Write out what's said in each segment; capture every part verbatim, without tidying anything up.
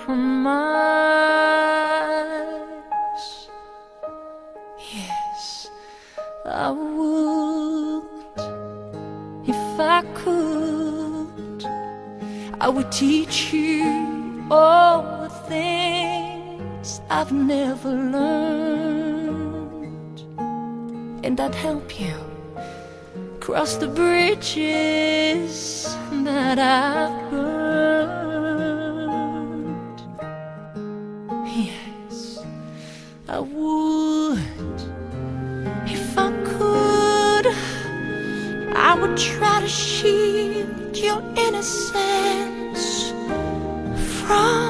compromise. Yes, I would. If I could, I would teach you all the things I've never learned, and I'd help you cross the bridges that I've burned. Yes, I would. If I could, I would try to shield your innocence from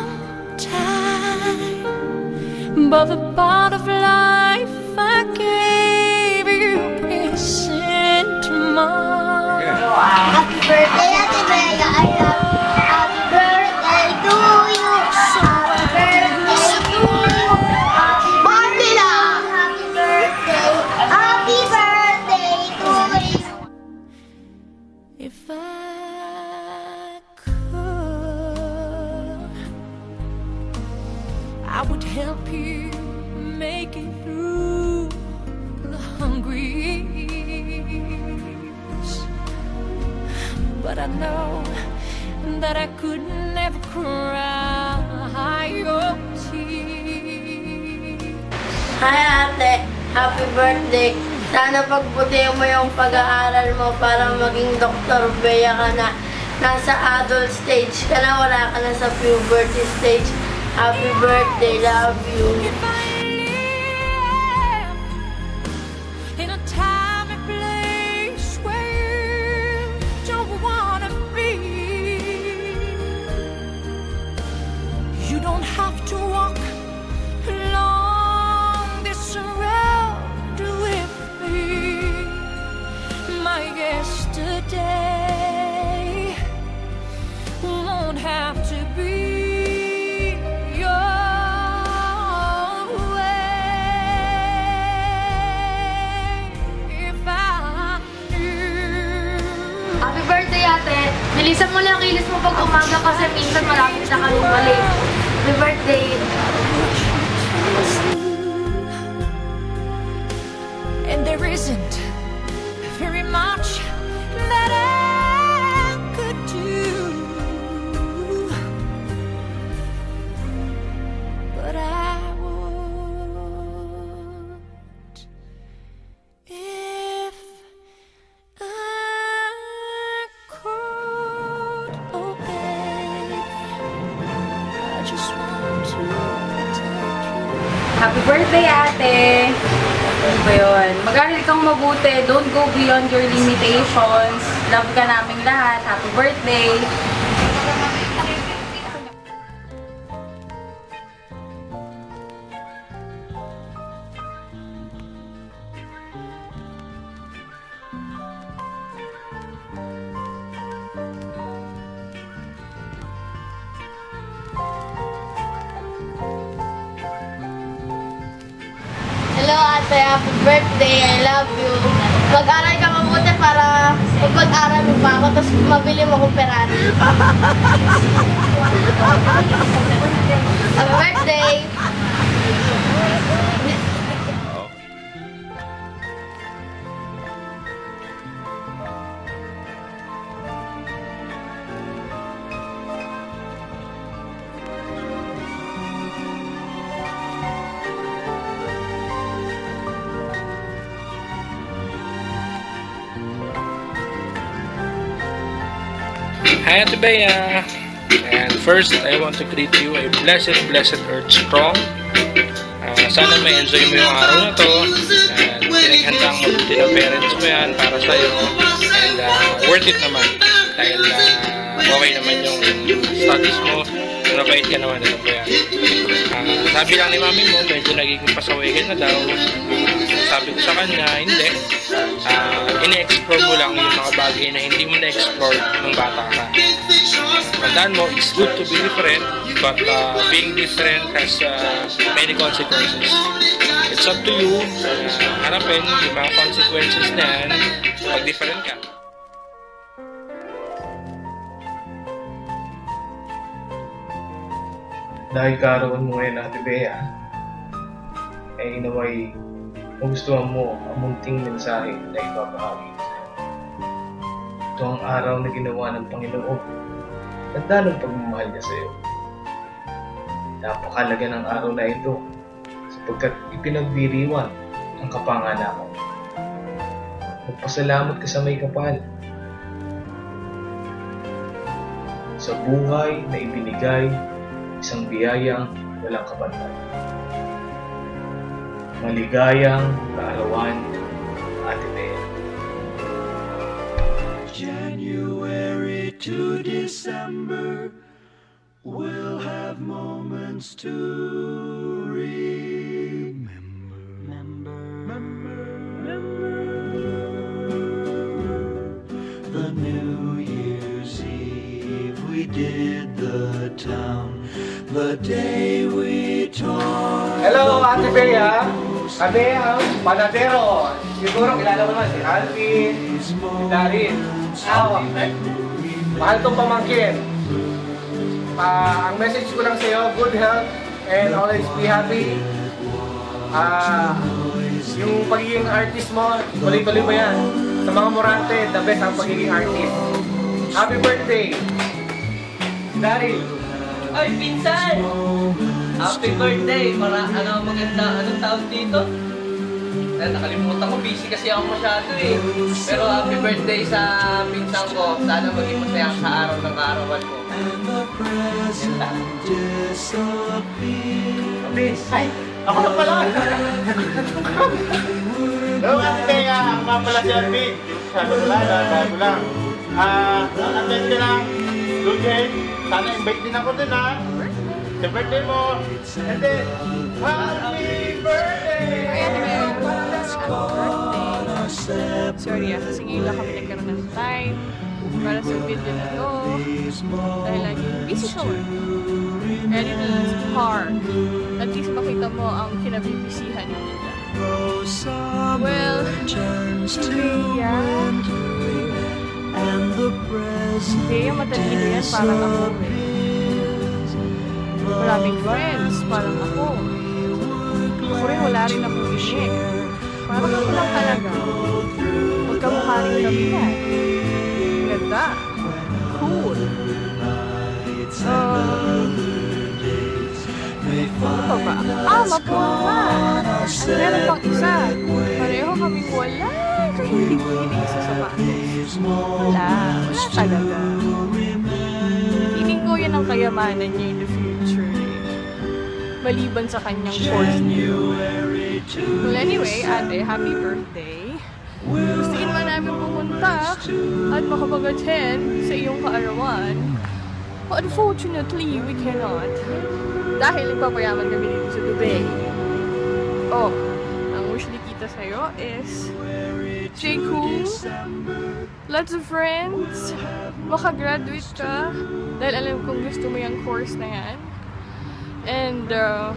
time, but the part of life I gave you isn't mine. Happy birthday, Ate Bea. I love you. Happy birthday to you. Happy birthday to you. Happy birthday. Happy birthday. Happy birthday to you. If I could, I would help you make it through the hungry years. But I know that I could never cry your tears. Hi ate, happy birthday. Sana pagbutihin mo yung pag-aaral mo para maging Doctor Bea ka na. Nasa adult stage ka na, wala ka na sa puberty stage. Happy birthday, love you. If I live in a time and place where you don't wanna be, you don't have to walk along this road with me. My yesterday won't have to be ate, bilisan mo lang kilis mo pag umaga kasi minsan malapit na kami balik. Happy birthday! And there isn't very much that I could do, but I would if Happy birthday, ate! Ano ba yun? Mag-aral kang mabuti. Don't go beyond your limitations. Love ka naming lahat. Happy birthday! Hello ate, happy birthday, I love you. Mag-aral ka mabuti para pag-aral mo pa ako, tapos mabili mo akong Ferrari. Happy birthday! Hi Ate Bea! And first, I want to greet you a blessed, blessed Earth Strong. Uh, sana may enjoy mo yung araw na to. And pinaghandang mabuti ng parents mo yan para sa'yo. And uh, worth it naman. Dahil uh, okay naman yung studies mo. Mabait ka naman, Ate Bea. Uh, sabi lang ni mami mo, medyo nagiging pasaway ka na daw. Uh, sabi ko sa kanya, hindi. Uh, ini-explore mo lang yung mga bagay na hindi mo na-explore nung bata ka. Tandaan mo, it's good to be different, but uh, being different has uh, many consequences. It's up to you, uh, harapin yung mga consequences na yan pag different ka. dahil kaarawan mo ngayon, Ate Bea, ay inaway magustuhan mo ang munting mensahe na ibabahagi ko sa'yo. Ito ang araw na ginawa ng Panginoon. Tanda ng pagmamahal niya sa'yo. Napakalaga ng araw na ito sapagkat ipinagdiriwan ang kapanganakan. Magpasalamat ka sa may kapal sa buhay na ibinigay, isang biyayang walang kabantay. Maligayang kaarawan, Ate Bea. January to December, we'll have moments to remember. Remember, remember, remember. The New Year's Eve, we did the town. The day we taught. Hello, Ate Bea. Kami ang panadero. Siguro kilala mo naman si Alvin, si Darin. Ah, mahal tong pamangkin. Ah, ang message ko lang sa'yo, good health and always be happy. Ah, yung pagiging artist mo, tuloy-tuloy mo yan. Sa mga Morante, the best ang pagiging artist. Happy birthday! Darin. Ay, pinsan! Happy birthday! Para ano maganda, anong tawag dito? Eh, nakalimutan ko, busy kasi ako masyado eh. Pero happy birthday sa pinsan ko. Sana maging masaya sa araw ng kaarawan mo. Abis! Ay! Ako na pala! Hello, Ate Bea! Ako nga pala si Alvin. Sabi ko lang, sabi ko lang. Ah, attend ka lang. Lujen, sana invite din ako dun ha. Sa birthday mo. And then, happy birthday! Sorry ah, kasi ngayon lang kami nagkaroon ng time para sa video na to dahil lagi busy sa work. And it is hard. At least makita mo ang kinabibisihan nila. Well, Bea Bea, matalino yan parang ako eh. Maraming friends, parang ako. Ako rin wala rin akong inik. Parang ako lang talaga. Magkamukha rin kami yan. Ganda. Cool. Um, ano pa ba? Ah, mapura! At meron pang isa. Pareho kaming wala. Kahilig-hilig sa sapatos. Wala. Wala talaga. Feeling ko yan ang kayamanan niya in the future. Maliban sa kanyang course niya. Well, anyway, ate, happy birthday. Gustuin man namin pumunta at makapag-attend sa iyong kaarawan. But unfortunately, we cannot. Dahil nagpapayaman kami dito sa Dubai. Oh, ang wish ni Kita sa'yo is stay cool, lots of friends, makagraduate ka dahil alam kong gusto mo yung course na yan. And uh,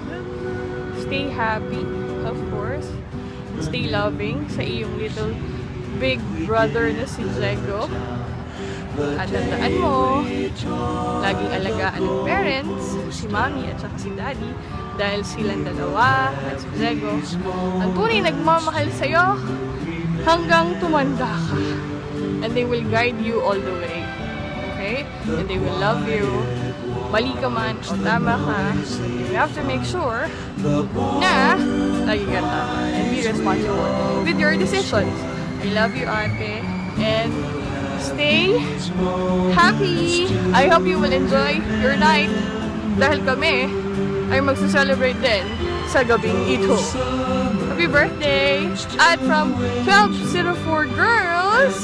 stay happy, of course. Stay loving sa iyong little big brother na si Jego. At tandaan mo, laging alagaan ng parents, si mommy at saka si daddy, dahil silang dalawa at si Jego ang tunay nagmamahal sa'yo hanggang tumanda ka. And they will guide you all the way. Okay? And they will love you. Mali ka man o tama ka, you have to make sure na lagi ka tama and be responsible with your decisions. I love you, ate, and stay happy. I hope you will enjoy your night dahil kami ay magsa-celebrate din sa gabing ito. Happy birthday! At from twelve oh four Girls,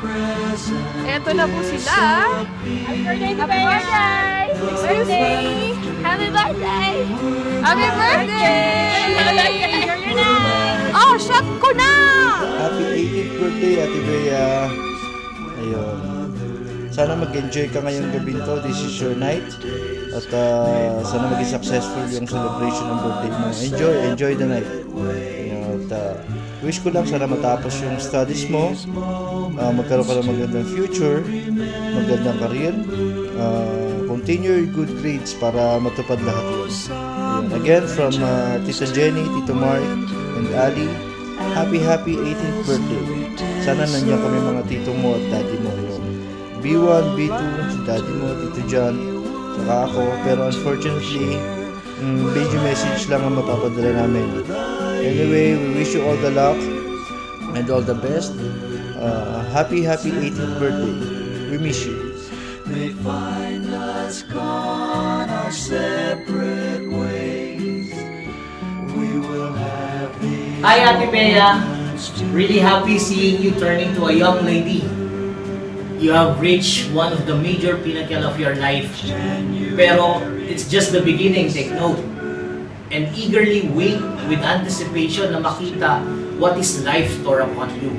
eto na po sila. Happy birthday! Happy birthday! Excuse me! Happy birthday! Happy birthday! Enjoy your night! Oh, shot ko na! Happy eighteenth birthday, Ate Bea. Ayun. Sana mag-enjoy ka ngayong gabi to. This is your night. At uh, sana maging successful yung celebration ng birthday mo. Enjoy, enjoy the night. At uh, wish ko lang sana matapos yung studies mo. Uh, magkaroon ka ng magandang future, magandang career. Uh, kung continue your good grades para matupad lahat yun. Ayun. Again, from uh, Tita Jenny, Tito Mark, and Ali, happy happy eighteenth birthday. Sana nandiyan kami mga tito mo at daddy mo. Yun. B one, B two, si daddy mo, Tito John, saka ako. Pero unfortunately, mm, video message lang ang mapapadala namin. Anyway, we wish you all the luck and all the best. Uh, happy happy eighteenth birthday. We miss you. May find us gone our separate ways. We will have the Hi Ate Bea, really happy seeing you turning to a young lady. You have reached one of the major pinnacle of your life. Pero it's just the beginning, take note. And eagerly wait with anticipation na makita what is life store upon you.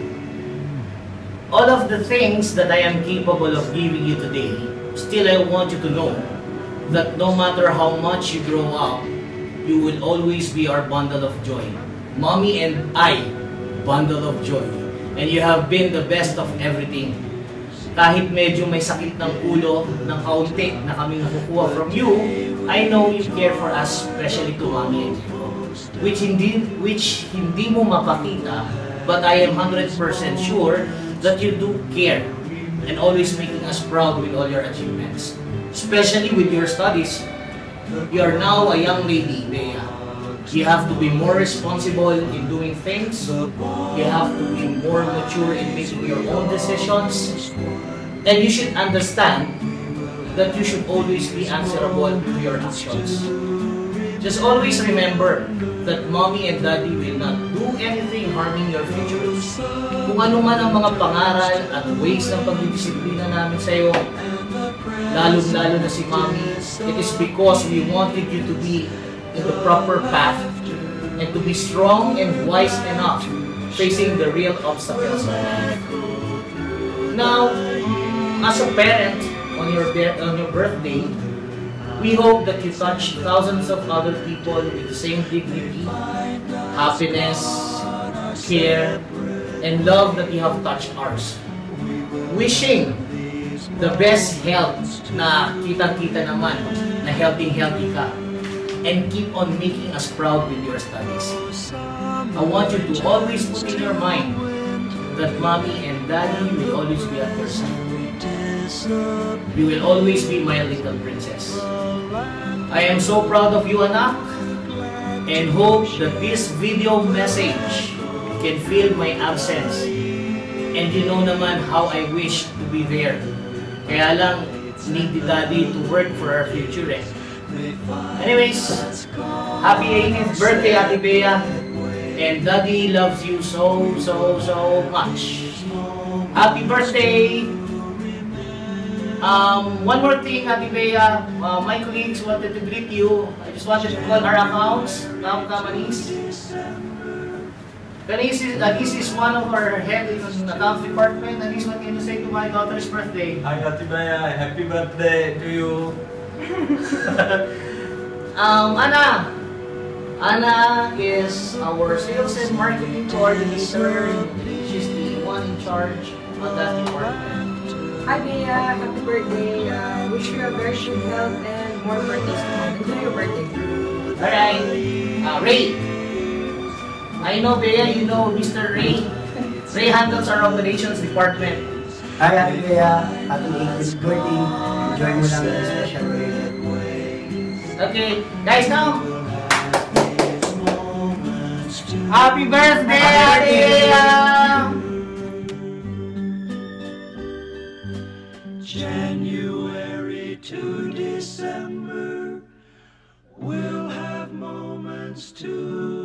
All of the things that I am capable of giving you today, still I want you to know that no matter how much you grow up, you will always be our bundle of joy. Mommy and I, bundle of joy. And you have been the best of everything. Kahit medyo may sakit ng ulo ng kaunti na kami nakukuha from you, I know you care for us, especially to Mommy and you. Which hindi, which hindi mo mapakita, but I am one hundred percent sure that you do care and always making us proud with all your achievements. Especially with your studies. You are now a young lady, Bea. You have to be more responsible in doing things. You have to be more mature in making your own decisions. And you should understand that you should always be answerable to your actions. Just always remember that Mommy and Daddy will not do anything harming your future. Kung ano man ang mga pangaral at ways ng pagdidisiplina namin sa iyo, lalo-lalo na si Mommy, it is because we wanted you to be in the proper path and to be strong and wise enough facing the real obstacles of life. Now, as a parent on your on your birthday, we hope that you touch thousands of other people with the same dignity, happiness, care, and love that you have touched ours. Wishing the best health na kitang-kita naman, na healthy-healthy ka, and keep on making us proud with your studies. I want you to always put in your mind that Mommy and Daddy will always be at your side. You will always be my little princess. I am so proud of you, anak, and hope that this video message can feel my absence. And you know naman how I wish to be there. Kaya lang, need the Daddy to work for our future eh. Anyways, happy eighteenth birthday, Ate Bea. And Daddy loves you so, so, so much. Happy birthday! Um, one more thing, Ate Bea. Uh, my colleagues wanted to greet you. I just wanted to call our accounts. Now, Kamanis. Kanis is, uh, this is one of our head in the accounts department. And this what can you say to my daughter's birthday? Hi, Ate Bea. Happy birthday to you. um, Ana. Ana is our sales and marketing coordinator. She's the one in charge of that department. Hi Bea, happy birthday. Uh, wish you a very good health and more birthdays to come. Enjoy your birthday. Alright. Uh, Ray. I know Bea, you know Mister Ray. Ray handles our operations department. Hi Ate Bea, happy eighteenth birthday. Enjoy mo lang the special day. Okay, guys, now. Happy birthday, Ate Bea! January to December, we'll have moments to